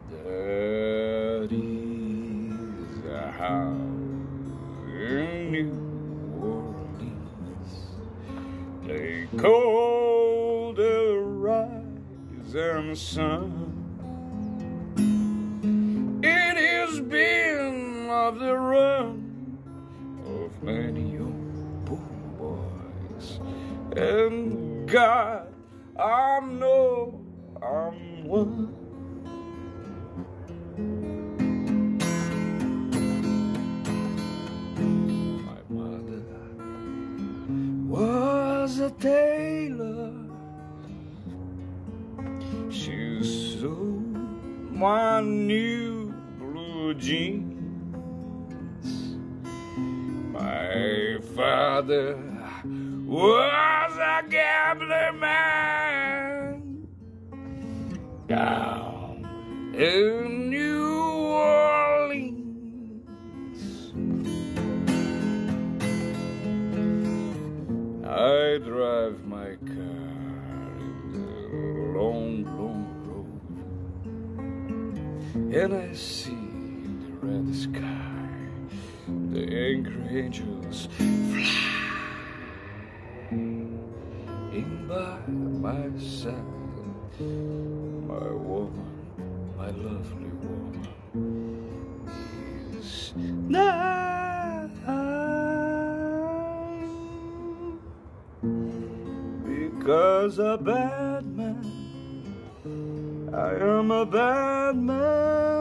That is a house in New Orleans. They call the rising sun. It has been of the run of many young poor boys, and God, I know I'm one. My mother was a tailor. She sewed my new blue jeans. My father was a gambling man down in New Orleans. I drive my car in the long, long road, and I see in the red sky the angry angels flying by my side. My woman, my lovely woman, is now, because a bad man, I am a bad man.